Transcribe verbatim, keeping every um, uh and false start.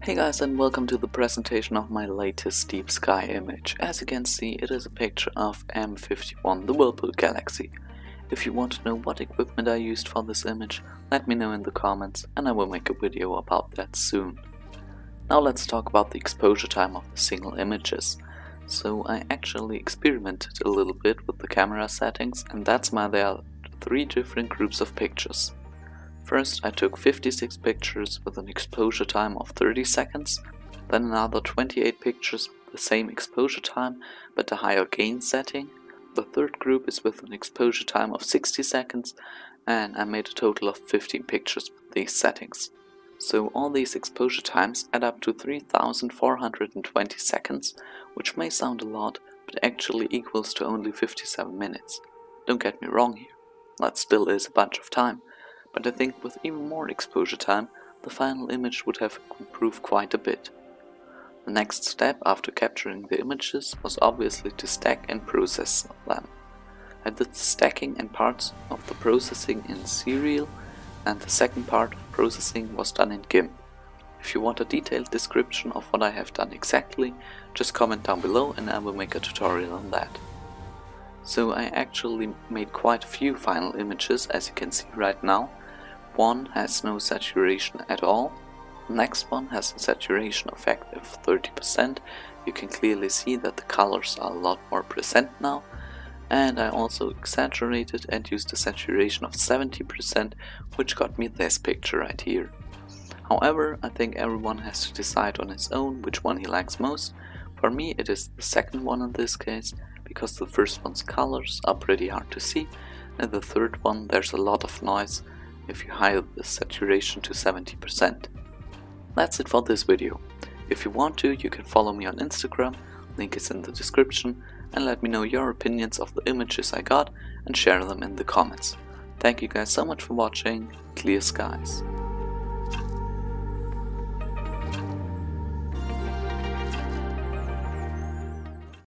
Hey guys, and welcome to the presentation of my latest deep sky image. As you can see, it is a picture of M fifty-one, the Whirlpool-galaxy. If you want to know what equipment I used for this image, let me know in the comments and I will make a video about that soon. Now let's talk about the exposure time of the single images. So I actually experimented a little bit with the camera settings, and that's why there are three different groups of pictures. First, I took fifty-six pictures with an exposure time of thirty seconds, then another twenty-eight pictures with the same exposure time but a higher gain setting. The third group is with an exposure time of sixty seconds, and I made a total of fifteen pictures with these settings. So all these exposure times add up to three thousand four hundred twenty seconds, which may sound a lot, but actually equals to only fifty-seven minutes. Don't get me wrong here, that still is a bunch of time. But I think with even more exposure time, the final image would have improved quite a bit. The next step after capturing the images was obviously to stack and process them. I did the stacking and parts of the processing in SiriL, and the second part of processing was done in Gimp. If you want a detailed description of what I have done exactly, just comment down below and I will make a tutorial on that. So I actually made quite a few final images, as you can see right now. One has no saturation at all. The next one has a saturation effect of thirty percent. You can clearly see that the colors are a lot more present now. And I also exaggerated and used a saturation of seventy percent, which got me this picture right here. However, I think everyone has to decide on his own which one he likes most. For me it is the second one in this case, because the first one's colors are pretty hard to see, and the third one there's a lot of noise if you hide the saturation to seventy percent. That's it for this video. If you want to, you can follow me on Instagram, link is in the description, and let me know your opinions of the images I got and share them in the comments. Thank you guys so much for watching. Clear skies.